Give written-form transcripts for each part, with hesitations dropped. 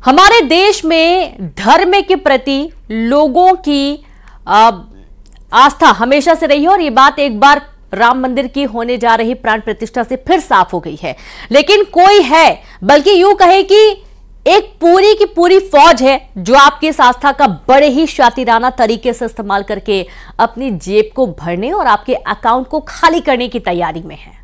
हमारे देश में धर्म के प्रति लोगों की आस्था हमेशा से रही है और ये बात एक बार राम मंदिर की होने जा रही प्राण प्रतिष्ठा से फिर साफ हो गई है। लेकिन कोई है, बल्कि यूं कहे कि एक पूरी की पूरी फौज है जो आपकी इस आस्था का बड़े ही शातिराना तरीके से इस्तेमाल करके अपनी जेब को भरने और आपके अकाउंट को खाली करने की तैयारी में है।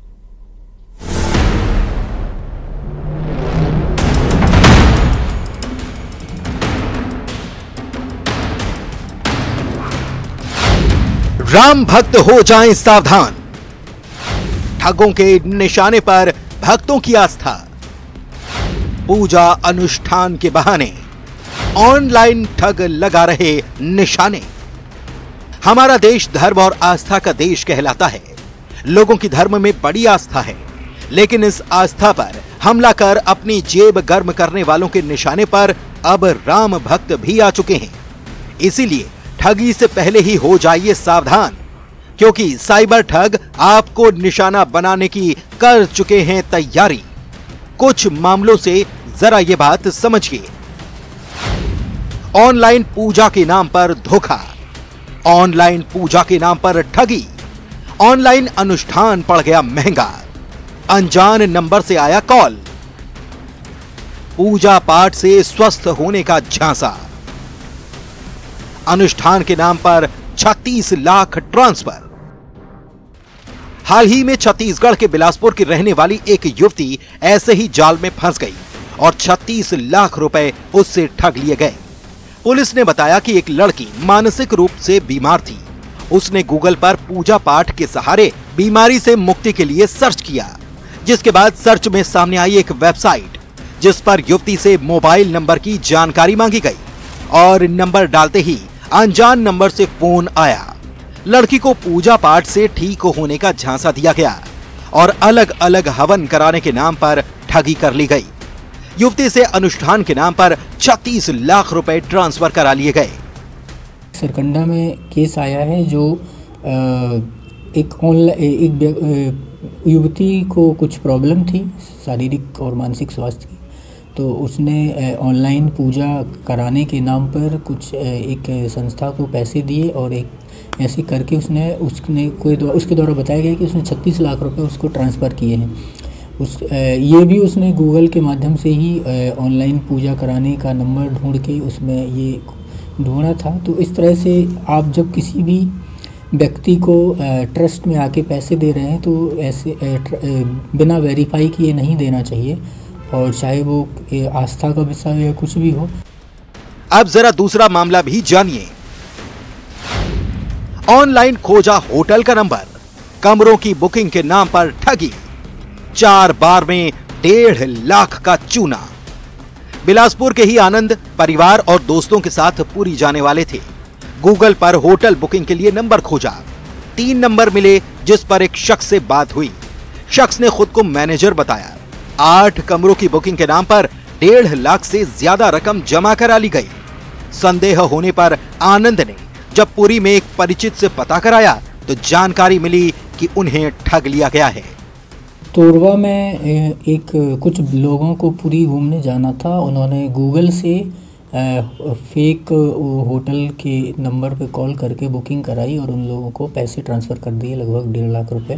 राम भक्त हो जाएं सावधान, ठगों के निशाने पर भक्तों की आस्था, पूजा अनुष्ठान के बहाने ऑनलाइन ठग लगा रहे निशाने। हमारा देश धर्म और आस्था का देश कहलाता है। लोगों की धर्म में बड़ी आस्था है, लेकिन इस आस्था पर हमला कर अपनी जेब गर्म करने वालों के निशाने पर अब राम भक्त भी आ चुके हैं। इसीलिए ठगी से पहले ही हो जाइए सावधान, क्योंकि साइबर ठग आपको निशाना बनाने की कर चुके हैं तैयारी। कुछ मामलों से जरा ये बात समझिए। ऑनलाइन पूजा के नाम पर धोखा, ऑनलाइन पूजा के नाम पर ठगी, ऑनलाइन अनुष्ठान पड़ गया महंगा, अनजान नंबर से आया कॉल, पूजा पाठ से स्वस्थ होने का झांसा, अनुष्ठान के नाम पर 36 लाख ट्रांसफर। हाल ही में छत्तीसगढ़ के बिलासपुर की रहने वाली एक युवती ऐसे ही जाल में फंस गई और 36 लाख रुपए उससे ठग लिए गए। पुलिस ने बताया कि एक लड़की मानसिक रूप से बीमार थी। उसने गूगल पर पूजा पाठ के सहारे बीमारी से मुक्ति के लिए सर्च किया, जिसके बाद सर्च में सामने आई एक वेबसाइट जिस पर युवती से मोबाइल नंबर की जानकारी मांगी गई और नंबर डालते ही अनजान नंबर से फोन आया। लड़की को पूजा पाठ से ठीक होने का झांसा दिया गया और अलग अलग हवन कराने के नाम पर ठगी कर ली गई। युवती से अनुष्ठान के नाम पर 36 लाख रुपए ट्रांसफर करा लिए गए। सरकंडा में केस आया है जो एक युवती को कुछ प्रॉब्लम थी शारीरिक और मानसिक स्वास्थ्य की, तो उसने ऑनलाइन पूजा कराने के नाम पर कुछ एक संस्था को पैसे दिए और एक ऐसे करके उसके द्वारा बताया गया कि उसने 36 लाख रुपए उसको ट्रांसफ़र किए हैं। ये भी उसने गूगल के माध्यम से ही ऑनलाइन पूजा कराने का नंबर ढूंढ के उसमें ये ढूंढा था। तो इस तरह से आप जब किसी भी व्यक्ति को ट्रस्ट में आके पैसे दे रहे हैं तो ऐसे बिना वेरीफाई किए नहीं देना चाहिए, और चाहे वो आस्था का विषय या कुछ भी हो। अब जरा दूसरा मामला भी जानिए। ऑनलाइन खोजा होटल का नंबर, कमरों की बुकिंग के नाम पर ठगी, 4 बार में 1.5 लाख का चूना। बिलासपुर के ही आनंद परिवार और दोस्तों के साथ पुरी जाने वाले थे। गूगल पर होटल बुकिंग के लिए नंबर खोजा, 3 नंबर मिले जिस पर एक शख्स से बात हुई। शख्स ने खुद को मैनेजर बताया। 8 कमरों की बुकिंग के नाम पर 1.5 लाख से ज्यादा रकम जमा करा ली गई। संदेह होने पर आनंद ने जब पुरी में एक परिचित से पता कराया तो जानकारी मिली कि उन्हें ठग लिया गया है। तोरवा में एक कुछ लोगों को पुरी घूमने जाना था। उन्होंने गूगल से फेक होटल के नंबर पे कॉल करके बुकिंग कराई और उन लोगों को पैसे ट्रांसफ़र कर दिए, लगभग 1.5 लाख रुपए।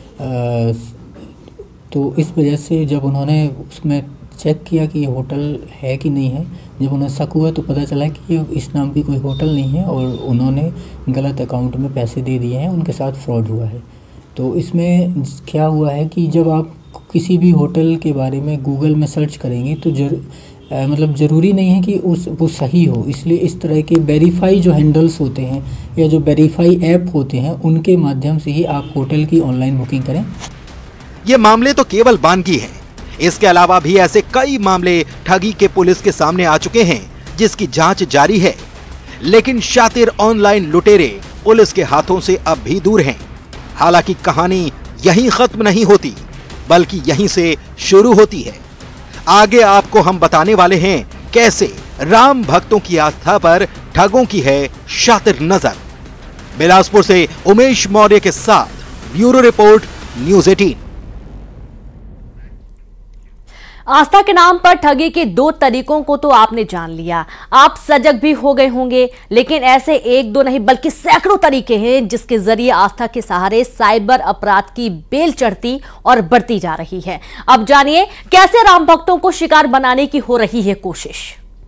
तो इस वजह से जब उन्होंने उसमें चेक किया कि ये होटल है कि नहीं है, जब उन्हें शक हुआ तो पता चला कि ये इस नाम की कोई होटल नहीं है और उन्होंने गलत अकाउंट में पैसे दे दिए हैं, उनके साथ फ्रॉड हुआ है। तो इसमें क्या हुआ है कि जब आप किसी भी होटल के बारे में गूगल में सर्च करेंगे तो ज़रूरी नहीं है कि वो सही हो। इसलिए इस तरह के वेरीफाई जो हैंडल्स होते हैं या जो वेरीफाई ऐप होते हैं उनके माध्यम से ही आप होटल की ऑनलाइन बुकिंग करें। ये मामले तो केवल बानगी हैं। इसके अलावा भी ऐसे कई मामले ठगी के पुलिस के सामने आ चुके हैं जिसकी जांच जारी है। लेकिन शातिर ऑनलाइन लुटेरे पुलिस के हाथों से अब भी दूर हैं। हालांकि कहानी यहीं खत्म नहीं होती, बल्कि यहीं से शुरू होती है। आगे आपको हम बताने वाले हैं कैसे राम भक्तों की आस्था पर ठगों की है शातिर नजर। बिलासपुर से उमेश मौर्य के साथ ब्यूरो रिपोर्ट, न्यूज़ 18। आस्था के नाम पर ठगी के 2 तरीकों को तो आपने जान लिया, आप सजग भी हो गए होंगे, लेकिन ऐसे 1-2 नहीं बल्कि सैकड़ों तरीके हैं जिसके जरिए आस्था के सहारे साइबर अपराध की बेल चढ़ती और बढ़ती जा रही है। अब जानिए कैसे राम भक्तों को शिकार बनाने की हो रही है कोशिश।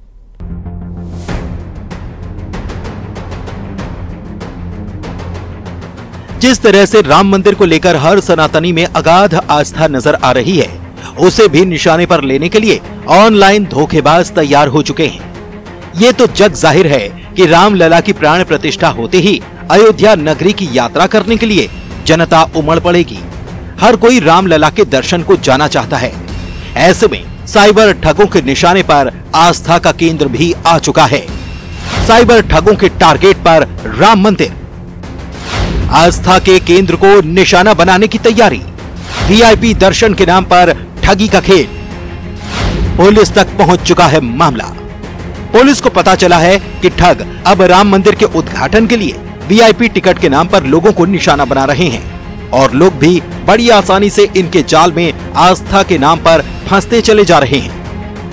जिस तरह से राम मंदिर को लेकर हर सनातनी में अगाध आस्था नजर आ रही है, उसे भी निशाने पर लेने के लिए ऑनलाइन धोखेबाज तैयार हो चुके हैं। ये तो जग जाहिर है कि रामलला की प्राण प्रतिष्ठा होते ही अयोध्या नगरी की यात्रा करने के लिए जनता उमड़ पड़ेगी। हर कोई रामलला के दर्शन को जाना चाहता है। ऐसे में साइबर ठगों के निशाने पर आस्था का केंद्र भी आ चुका है। साइबर ठगों के टारगेट पर राम मंदिर, आस्था के केंद्र को निशाना बनाने की तैयारी, वीआईपी दर्शन के नाम पर ठगी का खेल। पुलिस तक पहुंच चुका है मामला। पुलिस को पता चला है कि ठग अब राम मंदिर के उद्घाटन के लिए वीआईपी टिकट के नाम पर लोगों को निशाना बना रहे हैं और लोग भी बड़ी आसानी से इनके जाल में आस्था के नाम पर फंसते चले जा रहे हैं।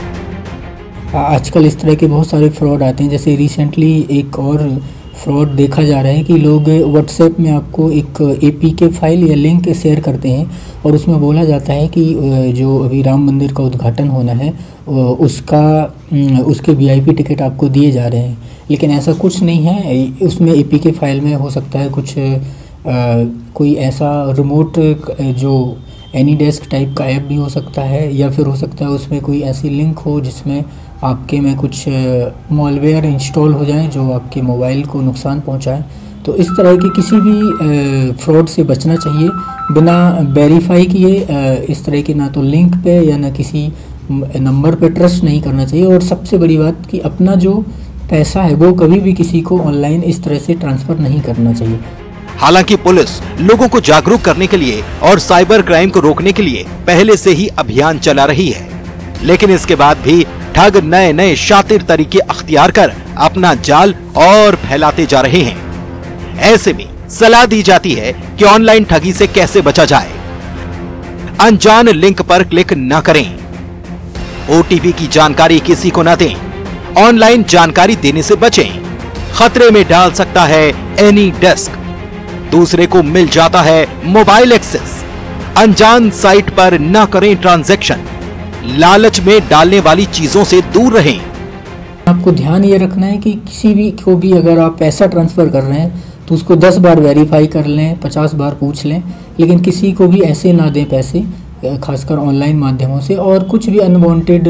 आजकल इस तरह के बहुत सारे फ्रॉड आते हैं। जैसे रिसेंटली एक और फ्रॉड देखा जा रहा है कि लोग व्हाट्सएप में आपको एक एपीके फाइल या लिंक शेयर करते हैं और उसमें बोला जाता है कि जो अभी राम मंदिर का उद्घाटन होना है उसके वीआईपी टिकट आपको दिए जा रहे हैं, लेकिन ऐसा कुछ नहीं है। उसमें एपीके फाइल में हो सकता है कुछ कोई ऐसा रिमोट जो एनी डेस्क टाइप का ऐप भी हो सकता है, या फिर हो सकता है उसमें कोई ऐसी लिंक हो जिसमें आपके में कुछ मॉलवेयर इंस्टॉल हो जाए जो आपके मोबाइल को नुकसान पहुंचाए। तो इस तरह के किसी भी फ्रॉड से बचना चाहिए बिना वेरीफाई किए। इस तरह के ना तो लिंक पे या ना किसी नंबर पे ट्रस्ट नहीं करना चाहिए। और सबसे बड़ी बात कि अपना जो पैसा है वो कभी भी किसी को ऑनलाइन इस तरह से ट्रांसफ़र नहीं करना चाहिए। हालांकि पुलिस लोगों को जागरूक करने के लिए और साइबर क्राइम को रोकने के लिए पहले से ही अभियान चला रही है, लेकिन इसके बाद भी ठग नए नए शातिर तरीके अख्तियार कर अपना जाल और फैलाते जा रहे हैं। ऐसे में सलाह दी जाती है कि ऑनलाइन ठगी से कैसे बचा जाए। अनजान लिंक पर क्लिक न करें, ओटीपी की जानकारी किसी को न दें, ऑनलाइन जानकारी देने से बचें। खतरे में डाल सकता है एनी डेस्क, दूसरे को मिल जाता है मोबाइल एक्सेस। अनजान साइट पर न करें ट्रांजैक्शन, लालच में डालने वाली चीजों से दूर रहें। आपको ध्यान ये रखना है कि किसी भी को भी अगर आप पैसा ट्रांसफ़र कर रहे हैं तो उसको 10 बार वेरीफाई कर लें, 50 बार पूछ लें, लेकिन किसी को भी ऐसे ना दें पैसे, खासकर ऑनलाइन माध्यमों से। और कुछ भी अनवांटेड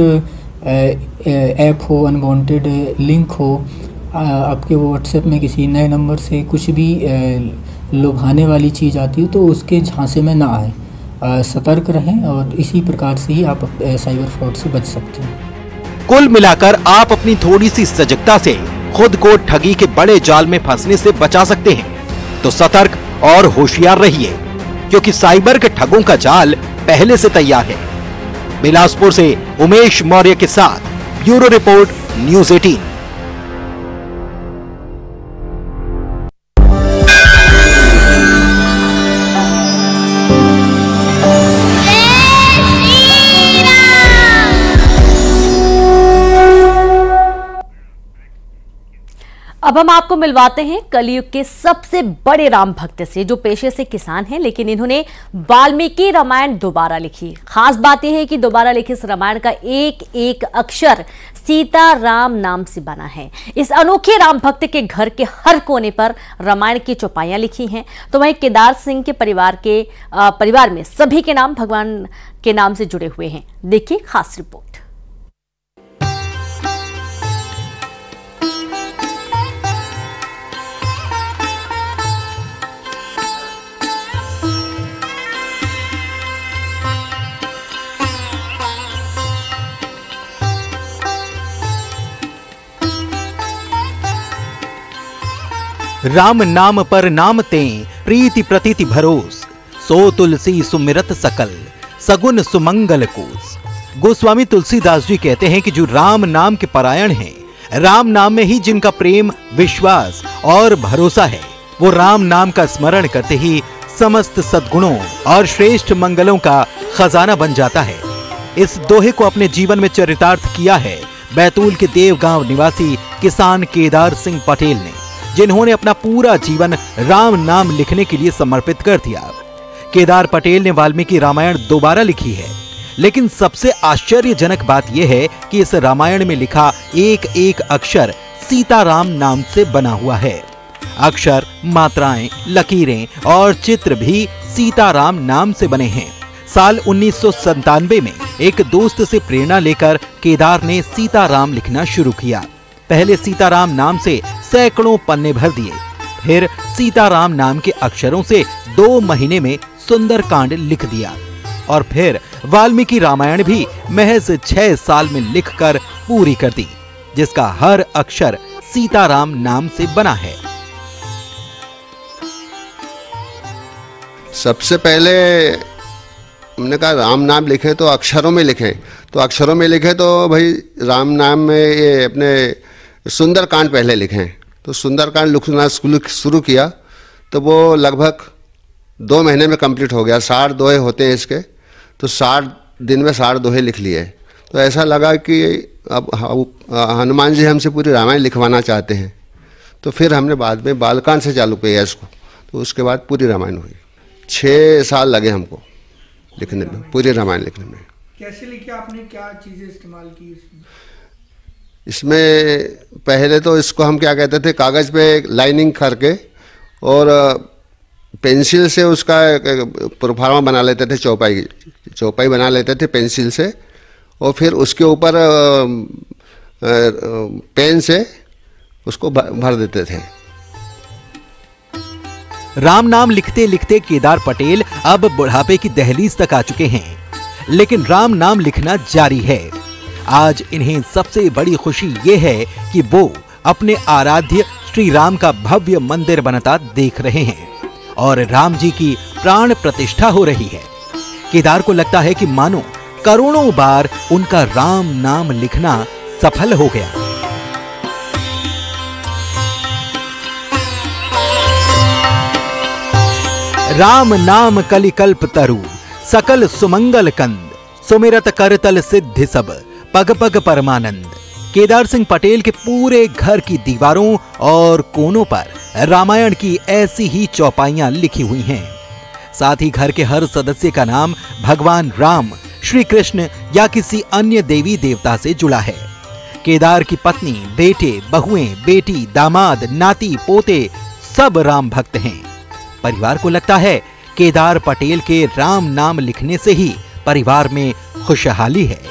ऐप हो, अनवांटेड लिंक हो, आपके व्हाट्सएप में किसी नए नंबर से कुछ भी लुभाने वाली चीज़ आती हो तो उसके झांसे में ना आए। सतर्क रहें और इसी प्रकार से ही आप साइबर फ्रॉड से बच सकते हैं। कुल मिलाकर आप अपनी थोड़ी सी सजगता से खुद को ठगी के बड़े जाल में फंसने से बचा सकते हैं। तो सतर्क और होशियार रहिए, क्योंकि साइबर के ठगों का जाल पहले से तैयार है। बिलासपुर से उमेश मौर्य के साथ ब्यूरो रिपोर्ट, न्यूज़ 18। अब हम आपको मिलवाते हैं कलयुग के सबसे बड़े राम भक्त से, जो पेशे से किसान हैं, लेकिन इन्होंने वाल्मीकि रामायण दोबारा लिखी। खास बात यह है कि दोबारा लिखे इस रामायण का एक एक अक्षर सीता राम नाम से बना है। इस अनोखे राम भक्त के घर के हर कोने पर रामायण की चौपाइयां लिखी हैं। तो वहीं केदार सिंह के परिवार में सभी के नाम भगवान के नाम से जुड़े हुए हैं। देखिए खास रिपोर्ट। राम नाम पर नाम ते प्रीति प्रतीति भरोस, सो तुलसी सुमिरत सकल सगुन सुमंगल कोस। गोस्वामी तुलसीदास जी कहते हैं कि जो राम नाम के परायण हैं, राम नाम में ही जिनका प्रेम, विश्वास और भरोसा है, वो राम नाम का स्मरण करते ही समस्त सद्गुणों और श्रेष्ठ मंगलों का खजाना बन जाता है। इस दोहे को अपने जीवन में चरितार्थ किया है बैतूल के देवगांव निवासी किसान केदार सिंह पटेल ने, जिन्होंने अपना पूरा जीवन राम नाम लिखने के लिए समर्पित कर दिया। केदार पटेल ने वाल्मीकि रामायण दोबारा लिखी है, लेकिन सबसे आश्चर्यजनक बात यह है कि इस रामायण में लिखा एक एक अक्षर सीताराम नाम से बना हुआ है। अक्षर, मात्राएं, लकीरें और चित्र भी सीताराम नाम से बने हैं। साल 1997 में एक दोस्त से प्रेरणा लेकर केदार ने सीताराम लिखना शुरू किया। पहले सीताराम नाम से सैकड़ों पन्ने भर दिए, फिर सीताराम नाम के अक्षरों से 2 महीने में सुंदरकांड लिख दिया और फिर वाल्मीकि रामायण भी महज 6 साल में लिखकर पूरी कर दी, जिसका हर अक्षर सीताराम नाम से बना है। सबसे पहले हमने कहा राम नाम लिखे तो अक्षरों में लिखें, तो अक्षरों में लिखे तो भाई राम नाम में ये अपने सुंदरकांड पहले लिखें। तो सुंदरकांड लिखना शुरू किया तो वो लगभग 2 महीने में कंप्लीट हो गया। 60 दोहे होते हैं इसके, तो 60 दिन में 60 दोहे लिख लिए। तो ऐसा लगा कि अब हनुमान जी हमसे पूरी रामायण लिखवाना चाहते हैं, तो फिर हमने बाद में बालकांड से चालू किया इसको, तो उसके बाद पूरी रामायण हुई। 6 साल लगे हमको लिखने में, पूरी रामायण लिखने में। कैसे लिखे आपने, क्या चीज़ें इस्तेमाल की इसमें पहले तो इसको हम क्या कहते थे, कागज़ पे लाइनिंग करके और पेंसिल से उसका प्रोफार्मा बना लेते थे, चौपाई बना लेते थे पेंसिल से, और फिर उसके ऊपर पेन से उसको भर देते थे। राम नाम लिखते लिखते केदार पटेल अब बुढ़ापे की दहलीज तक आ चुके हैं, लेकिन राम नाम लिखना जारी है। आज इन्हें सबसे बड़ी खुशी ये है कि वो अपने आराध्य श्री राम का भव्य मंदिर बनता देख रहे हैं और राम जी की प्राण प्रतिष्ठा हो रही है। केदार को लगता है कि मानो करोड़ों बार उनका राम नाम लिखना सफल हो गया। राम नाम कलिकल्प तरु सकल सुमंगल कंद सुमिरत करतल सिद्धि सब पग पग परमानंद। केदार सिंह पटेल के पूरे घर की दीवारों और कोनों पर रामायण की ऐसी ही चौपाइयां लिखी हुई हैं। साथ ही घर के हर सदस्य का नाम भगवान राम, श्री कृष्ण या किसी अन्य देवी देवता से जुड़ा है। केदार की पत्नी, बेटे, बहुएं, बेटी, दामाद, नाती, पोते सब राम भक्त हैं। परिवार को लगता है केदार पटेल के राम नाम लिखने से ही परिवार में खुशहाली है।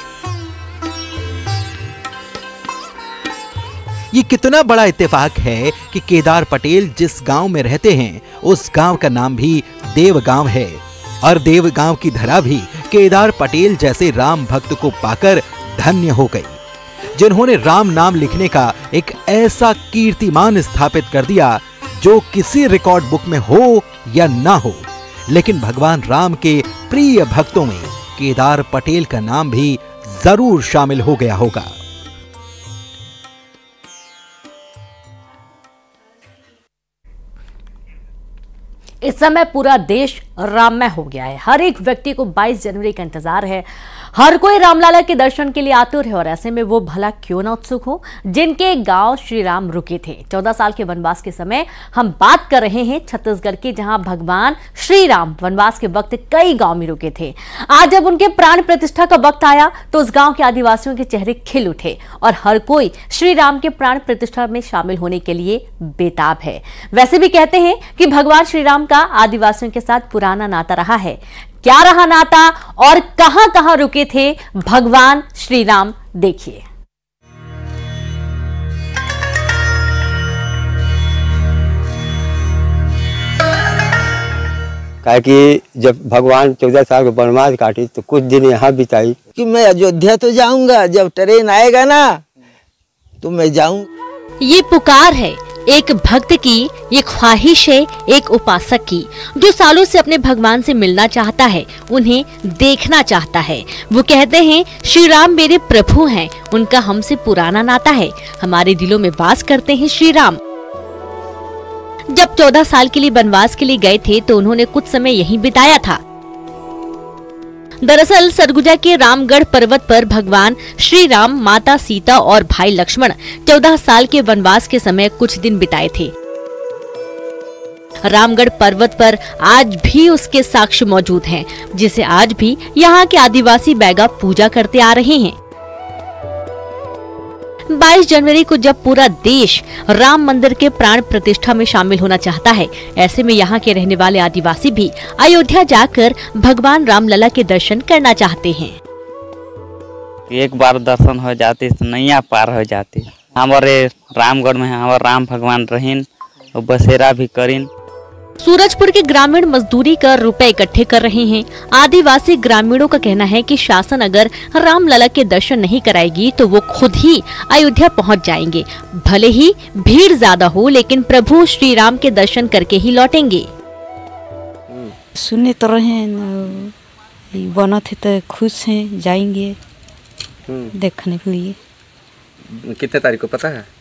ये कितना बड़ा इत्तेफाक है कि केदार पटेल जिस गांव में रहते हैं उस गांव का नाम भी देवगांव है और देवगांव की धरा भी केदार पटेल जैसे राम भक्त को पाकर धन्य हो गई, जिन्होंने राम नाम लिखने का एक ऐसा कीर्तिमान स्थापित कर दिया जो किसी रिकॉर्ड बुक में हो या ना हो, लेकिन भगवान राम के प्रिय भक्तों में केदार पटेल का नाम भी जरूर शामिल हो गया होगा। इस समय पूरा देश राममय हो गया है। हर एक व्यक्ति को 22 जनवरी का इंतजार है। हर कोई रामलला के दर्शन के लिए आतुर है और ऐसे में वो भला क्यों ना उत्सुक हो जिनके गांव श्री राम रुके थे। 14 साल के वनवास के समय हम बात कर रहे हैं छत्तीसगढ़ की, जहां भगवान श्री राम वनवास के वक्त कई गांव में रुके थे। आज जब उनके प्राण प्रतिष्ठा का वक्त आया तो उस गांव के आदिवासियों के चेहरे खिल उठे और हर कोई श्री राम के प्राण प्रतिष्ठा में शामिल होने के लिए बेताब है। वैसे भी कहते हैं कि भगवान श्री राम का आदिवासियों के साथ पुराना नाता रहा है। क्या रहा नाता और कहां-कहां रुके थे भगवान श्री राम, देखिए। काहे कि जब भगवान 14 साल के वनवास काटी तो कुछ दिन यहाँ बिताई कि मैं अयोध्या तो जाऊंगा, जब ट्रेन आएगा ना तो मैं जाऊं। ये पुकार है एक भक्त की, ये ख्वाहिश है एक उपासक की जो सालों से अपने भगवान से मिलना चाहता है, उन्हें देखना चाहता है। वो कहते हैं श्री राम मेरे प्रभु हैं, उनका हमसे पुराना नाता है, हमारे दिलों में वास करते हैं श्री राम। जब 14 साल के लिए वनवास के लिए गए थे तो उन्होंने कुछ समय यहीं बिताया था। दरअसल सरगुजा के रामगढ़ पर्वत पर भगवान श्री राम, माता सीता और भाई लक्ष्मण 14 साल के वनवास के समय कुछ दिन बिताए थे। रामगढ़ पर्वत पर आज भी उसके साक्ष्य मौजूद हैं, जिसे आज भी यहाँ के आदिवासी बैगा पूजा करते आ रहे हैं। 22 जनवरी को जब पूरा देश राम मंदिर के प्राण प्रतिष्ठा में शामिल होना चाहता है, ऐसे में यहाँ के रहने वाले आदिवासी भी अयोध्या जाकर भगवान रामलला के दर्शन करना चाहते हैं। एक बार दर्शन हो जाते तो नैया पार हो जाती। हमारे रामगढ़ में हमारे राम भगवान रहीन और बसेरा भी करीन। सूरजपुर के ग्रामीण मजदूरी कर रुपए इकट्ठे कर रहे हैं। आदिवासी ग्रामीणों का कहना है कि शासन अगर रामलला के दर्शन नहीं कराएगी तो वो खुद ही अयोध्या पहुंच जाएंगे। भले ही भीड़ ज्यादा हो, लेकिन प्रभु श्री राम के दर्शन करके ही लौटेंगे। सुने तो रहे बना थे तो खुश हैं, जाएंगे देखने के लिए। कितने तारीख को पता है?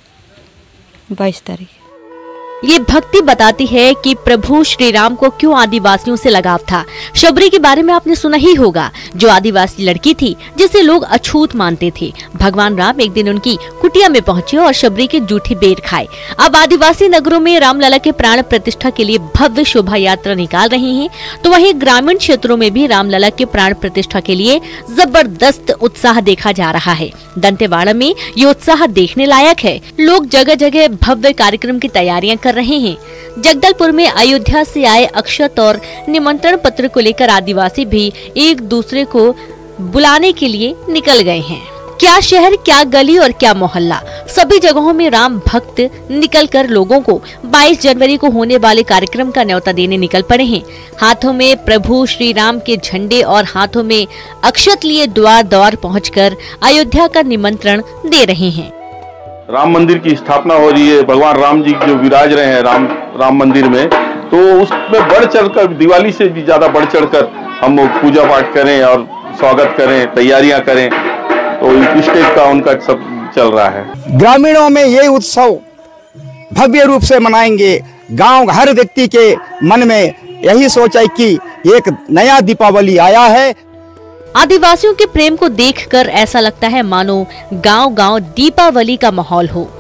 22 तारीख। ये भक्ति बताती है कि प्रभु श्री राम को क्यों आदिवासियों से लगाव था। शबरी के बारे में आपने सुना ही होगा, जो आदिवासी लड़की थी जिसे लोग अछूत मानते थे। भगवान राम एक दिन उनकी कुटिया में पहुंचे और शबरी के जूठी बेर खाए। अब आदिवासी नगरों में रामलला के प्राण प्रतिष्ठा के लिए भव्य शोभा यात्रा निकाल रहे हैं, तो वहीं ग्रामीण क्षेत्रों में भी रामलला के प्राण प्रतिष्ठा के लिए जबरदस्त उत्साह देखा जा रहा है। दंतेवाड़ा में ये उत्साह देखने लायक है। लोग जगह जगह भव्य कार्यक्रम की तैयारियां कर रहे हैं। जगदलपुर में अयोध्या से आए अक्षत और निमंत्रण पत्र को लेकर आदिवासी भी एक दूसरे को बुलाने के लिए निकल गए हैं। क्या शहर, क्या गली और क्या मोहल्ला, सभी जगहों में राम भक्त निकलकर लोगों को 22 जनवरी को होने वाले कार्यक्रम का न्योता देने निकल पड़े हैं। हाथों में प्रभु श्री राम के झंडे और हाथों में अक्षत लिए द्वार द्वार पहुंचकर अयोध्या का निमंत्रण दे रहे हैं। राम मंदिर की स्थापना हो रही है, भगवान राम जी जो विराज रहे हैं राम मंदिर में, तो उसमें बढ़ चढ़कर, दिवाली से भी ज्यादा बढ़ चढ़कर हम पूजा पाठ करें और स्वागत करें, तैयारियां करें, तो इस टाइप का उनका सब चल रहा है। ग्रामीणों में ये उत्सव भव्य रूप से मनाएंगे। गांव हर व्यक्ति के मन में यही सोच है कि एक नया दीपावली आया है। आदिवासियों के प्रेम को देखकर ऐसा लगता है मानो गांव-गांव दीपावली का माहौल हो।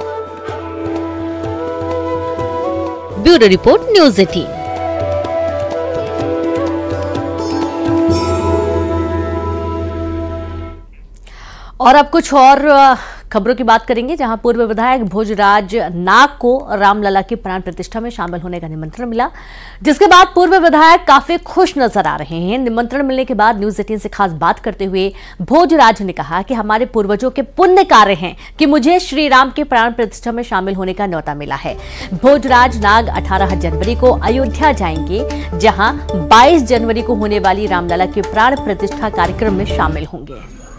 Bureau report, news 18। और अब कुछ और खबरों की बात करेंगे, जहां पूर्व विधायक भोजराज नाग को रामलला की प्राण प्रतिष्ठा में शामिल होने का निमंत्रण मिला, जिसके बाद पूर्व विधायक काफी खुश नजर आ रहे हैं। निमंत्रण मिलने के बाद न्यूज़ 18 से खास बात करते हुए भोजराज ने कहा कि हमारे पूर्वजों के पुण्य कार्य हैं कि मुझे श्री राम के प्राण प्रतिष्ठा में शामिल होने का न्योता मिला है। भोजराज नाग 18 जनवरी को अयोध्या जाएंगे, जहां 22 जनवरी को होने वाली रामलला के प्राण प्रतिष्ठा कार्यक्रम में शामिल होंगे।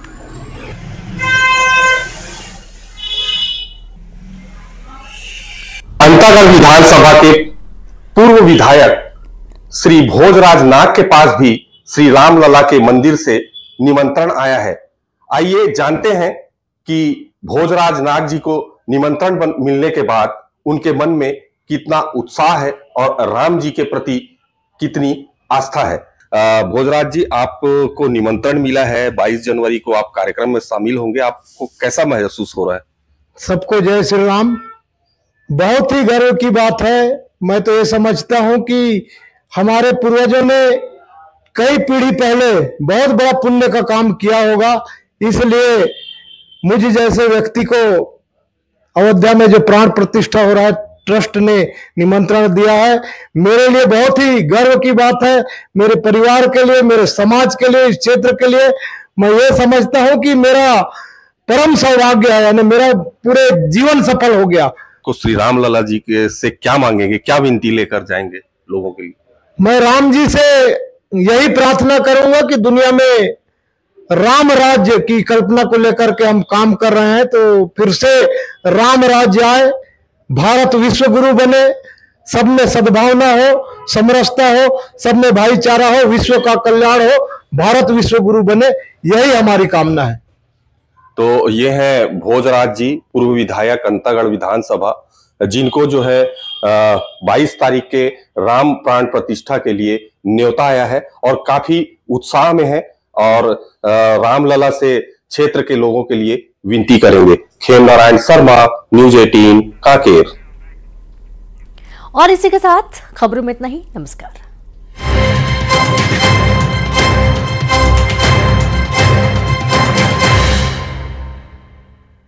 अंतागढ़ विधानसभा के पूर्व विधायक श्री भोजराज नाग के पास भी श्री रामलला के मंदिर से निमंत्रण आया है। आइए जानते हैं कि भोजराज नाग जी को निमंत्रण मिलने के बाद उनके मन में कितना उत्साह है और राम जी के प्रति कितनी आस्था है। भोजराज जी, आपको निमंत्रण मिला है, 22 जनवरी को आप कार्यक्रम में शामिल होंगे, आपको कैसा महसूस हो रहा है? सबको जय श्री राम। बहुत ही गर्व की बात है। मैं तो ये समझता हूं कि हमारे पूर्वजों ने कई पीढ़ी पहले बहुत बड़ा पुण्य का काम किया होगा, इसलिए मुझ जैसे व्यक्ति को अयोध्या में जो प्राण प्रतिष्ठा हो रहा है, ट्रस्ट ने निमंत्रण दिया है, मेरे लिए बहुत ही गर्व की बात है। मेरे परिवार के लिए, मेरे समाज के लिए, इस क्षेत्र के लिए मैं ये समझता हूं कि मेरा परम सौभाग्य है, यानी मेरा पूरे जीवन सफल हो गया। को श्री रामलला जी के से क्या मांगेंगे, क्या विनती लेकर जाएंगे लोगों के लिए? मैं राम जी से यही प्रार्थना करूंगा कि दुनिया में राम राज्य की कल्पना को लेकर के हम काम कर रहे हैं, तो फिर से राम राज्य आए, भारत विश्व गुरु बने, सब में सद्भावना हो, समरसता हो, सब में भाईचारा हो, विश्व का कल्याण हो, भारत विश्व गुरु बने, यही हमारी कामना है। तो ये है भोजराज जी, पूर्व विधायक अंतागढ़ विधानसभा, जिनको जो है 22 तारीख के राम प्राण प्रतिष्ठा के लिए न्योता आया है और काफी उत्साह में है। और रामलला से क्षेत्र के लोगों के लिए विनती करेंगे। खेम नारायण शर्मा, न्यूज 18 कांकेर। और इसी के साथ खबरों में इतना ही। नमस्कार।